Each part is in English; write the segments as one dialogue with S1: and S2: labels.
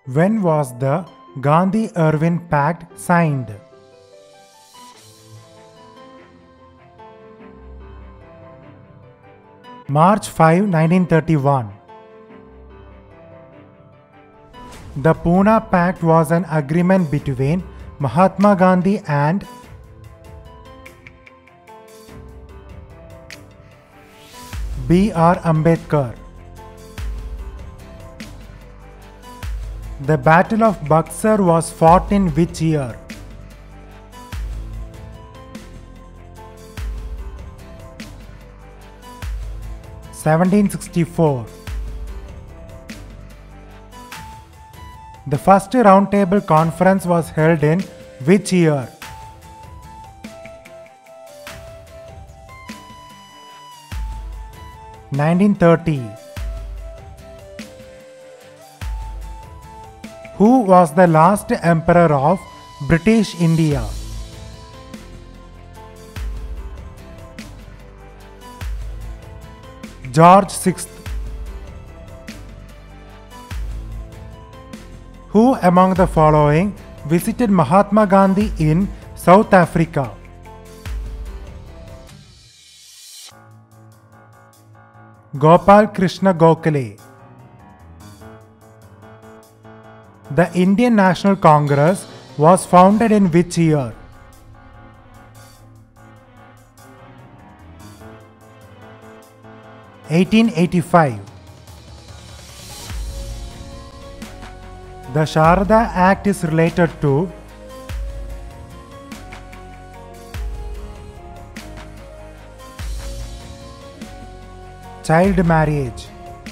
S1: When was the Gandhi-Irwin Pact signed? March 5, 1931. The Pune Pact was an agreement between Mahatma Gandhi and B.R. Ambedkar. The Battle of Buxar was fought in which year? (1764). The first Roundtable Conference was held in which year? (1930). Who was the last Emperor of British India? George VI. Who among the following visited Mahatma Gandhi in South Africa? Gopal Krishna Gokhale. The Indian National Congress was founded in which year? (1885). The Sharda Act is related to child marriage.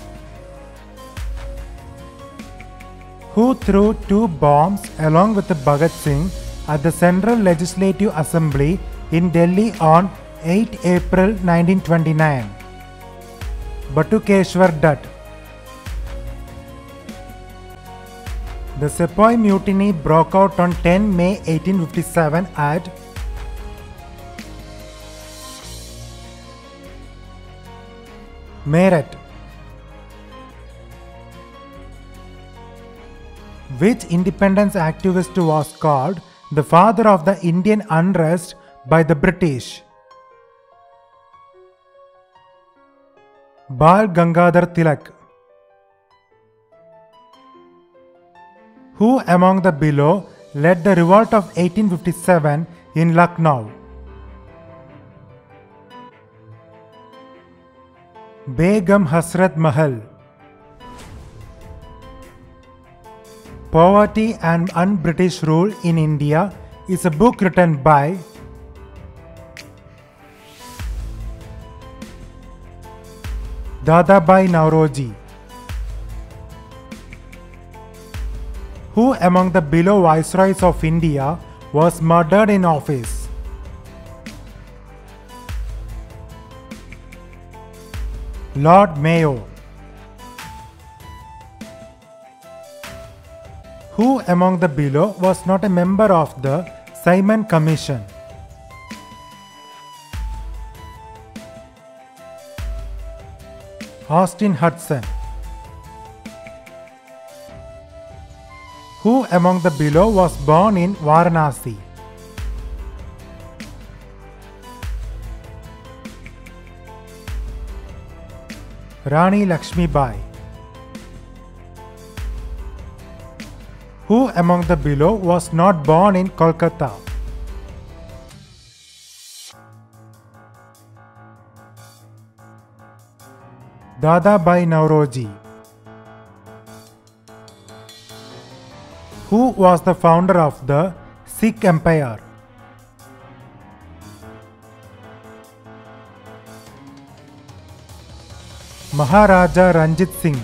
S1: Who threw 2 bombs along with Bhagat Singh at the Central Legislative Assembly in Delhi on 8 April 1929? Batukeshwar Dutt. The Sepoy Mutiny broke out on 10 May 1857 at Meerut. Which independence activist was called the father of the Indian unrest by the British? Bal Gangadhar Tilak. Who among the below led the revolt of 1857 in Lucknow? Begum Hasrat Mahal. Poverty and Un-British Rule in India is a book written by Dadabhai Nauroji. Who among the below viceroys of India was murdered in office? Lord Mayo. Who among the below was not a member of the Simon Commission? Austin Hudson. Who among the below was born in Varanasi? Rani Lakshmibai. Who among the below was not born in Kolkata? Dadabhai Nauroji. Who was the founder of the Sikh Empire? Maharaja Ranjit Singh.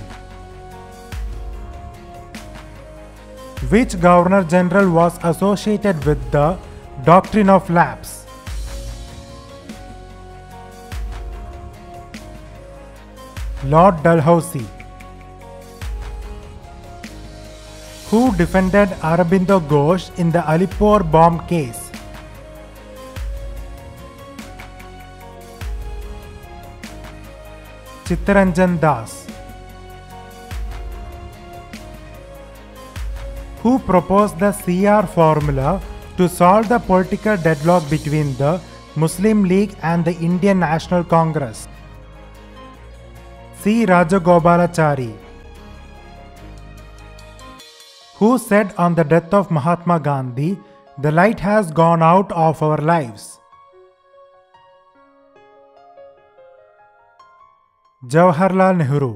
S1: Which Governor General was associated with the doctrine of lapse? Lord Dalhousie. Who defended Aurobindo Ghosh in the Alipore bomb case? Chittaranjan Das. who proposed the CR formula to solve the political deadlock between the Muslim League and the Indian National Congress. C. Rajagopalachari, who said on the death of Mahatma Gandhi, "The light has gone out of our lives." Jawaharlal Nehru.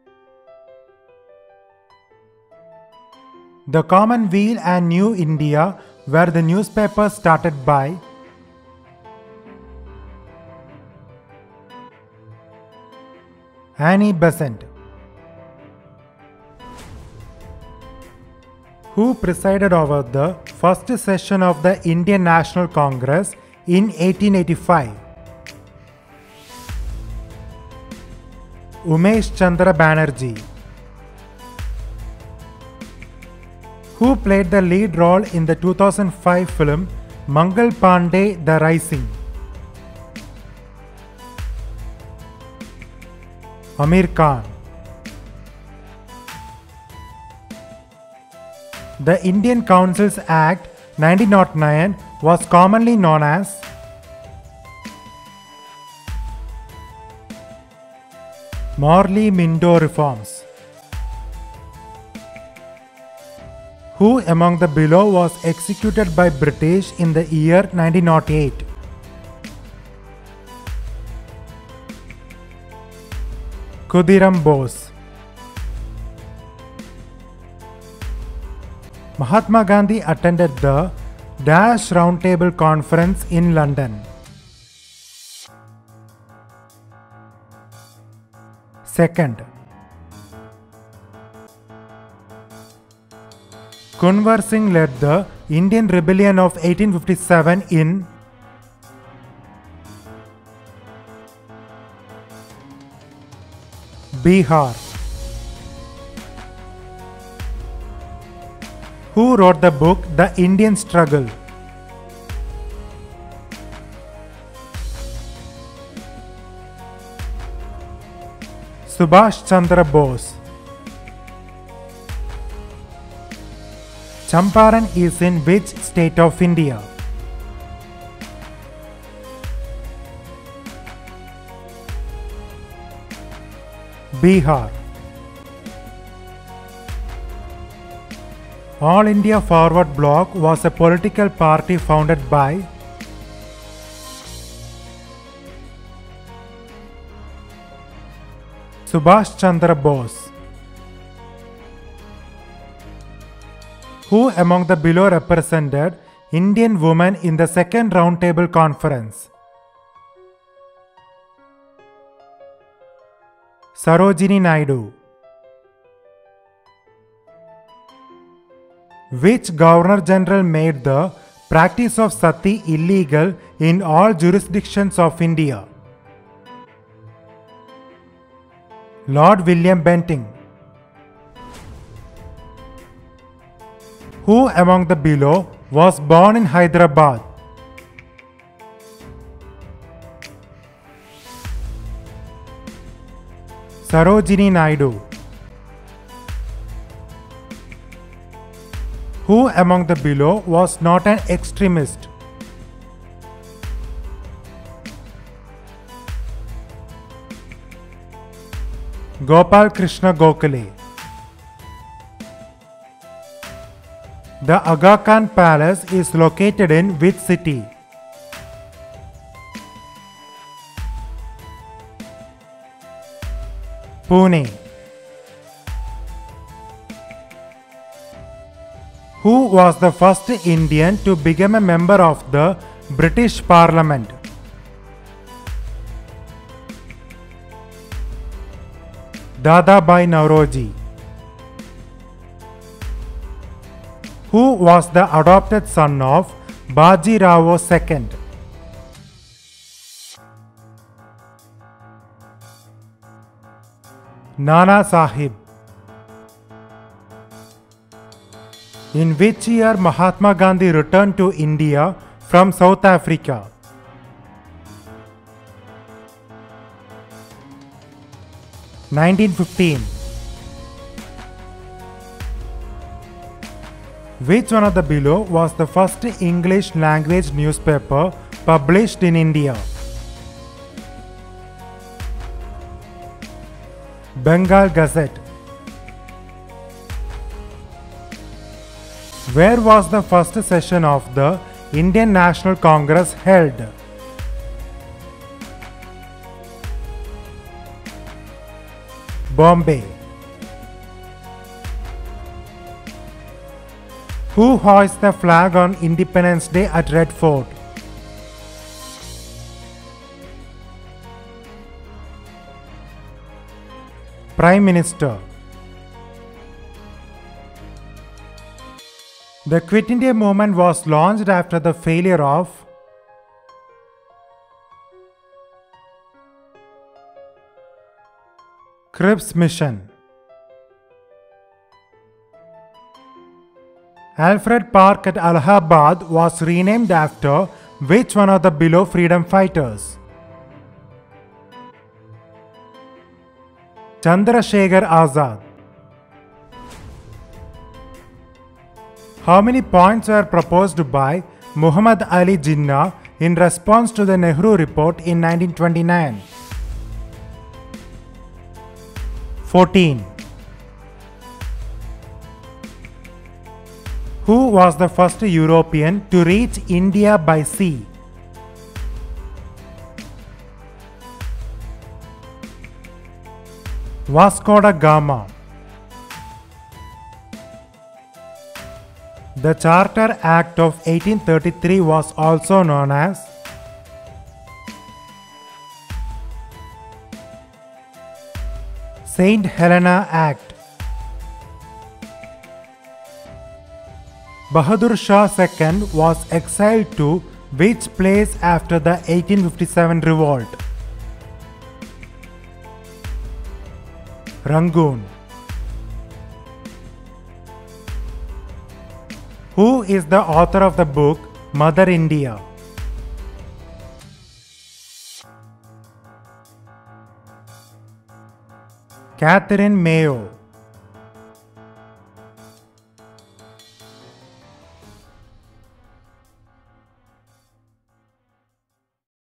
S1: The Commonweal and New India were the newspapers started by Annie Besant, who presided over the first session of the Indian National Congress in 1885. Umesh Chandra Banerjee, who played the lead role in the 2005 film Mangal Pandey The Rising. Amir Khan. The Indian Councils Act 1909 was commonly known as Morley-Minto Reforms. Who among the below was executed by British in the year 1908? Khudiram Bose. Mahatma Gandhi attended the Dash Roundtable Conference in London. Second, Kunwar Singh led the Indian Rebellion of 1857 in Bihar. Who wrote the book The Indian Struggle? Subhash Chandra Bose. Champaran is in which state of India? Bihar. All India Forward Bloc was a political party founded by Subhash Chandra Bose. Who among the below represented Indian women in the second Roundtable Conference? Sarojini Naidu. Which Governor General made the practice of sati illegal in all jurisdictions of India? Lord William Bentinck. Who among the below was born in Hyderabad? Sarojini Naidu. Who among the below was not an extremist? Gopal Krishna Gokhale. The Aga Khan Palace is located in which city? Pune. Who was the first Indian to become a member of the British Parliament? Dadabhai Naoroji. Who was the adopted son of Baji Rao II? Nana Sahib. In which year Mahatma Gandhi returned to India from South Africa? 1915. Which one of the below was the first English language newspaper published in India? Bengal Gazette. Where was the first session of the Indian National Congress held? Bombay. Who hoists the flag on Independence Day at Red Fort? Prime Minister. The Quit India movement was launched after the failure of Cripps Mission. Alfred Park at Allahabad was renamed after which one of the below freedom fighters? Chandrasekhar Azad. How many points were proposed by Muhammad Ali Jinnah in response to the Nehru Report in 1929? 14. Who was the first European to reach India by sea? Vasco da Gama. The Charter Act of 1833 was also known as St. Helena Act. Bahadur Shah II was exiled to which place after the 1857 revolt? Rangoon. Who is the author of the book Mother India? Catherine Mayo.